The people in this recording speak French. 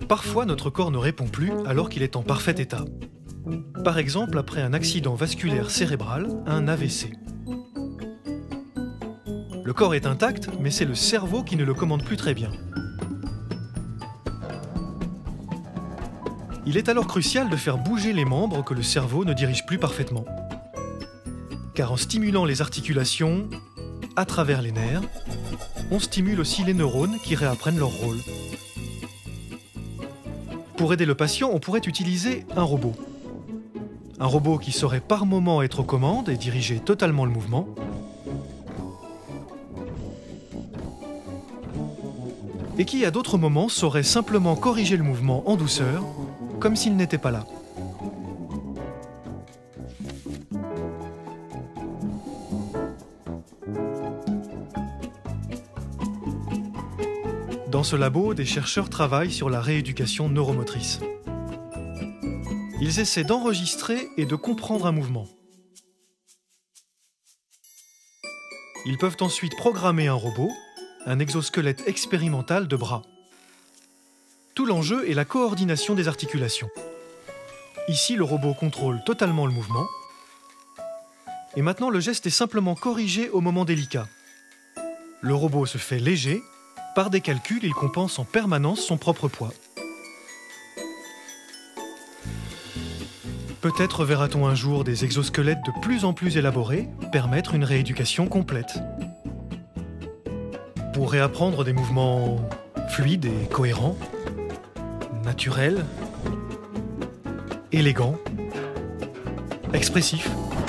Parfois, notre corps ne répond plus alors qu'il est en parfait état. Par exemple, après un accident vasculaire cérébral, un AVC. Le corps est intact, mais c'est le cerveau qui ne le commande plus très bien. Il est alors crucial de faire bouger les membres que le cerveau ne dirige plus parfaitement. Car en stimulant les articulations, à travers les nerfs, on stimule aussi les neurones qui réapprennent leur rôle. Pour aider le patient, on pourrait utiliser un robot. Un robot qui saurait par moments être aux commandes et diriger totalement le mouvement. Et qui, à d'autres moments, saurait simplement corriger le mouvement en douceur, comme s'il n'était pas là. Dans ce labo, des chercheurs travaillent sur la rééducation neuromotrice. Ils essaient d'enregistrer et de comprendre un mouvement. Ils peuvent ensuite programmer un robot, un exosquelette expérimental de bras. Tout l'enjeu est la coordination des articulations. Ici, le robot contrôle totalement le mouvement. Et maintenant, le geste est simplement corrigé au moment délicat. Le robot se fait léger. Par des calculs, il compense en permanence son propre poids. Peut-être verra-t-on un jour des exosquelettes de plus en plus élaborés permettre une rééducation complète. Pour réapprendre des mouvements fluides et cohérents, naturels, élégants, expressifs.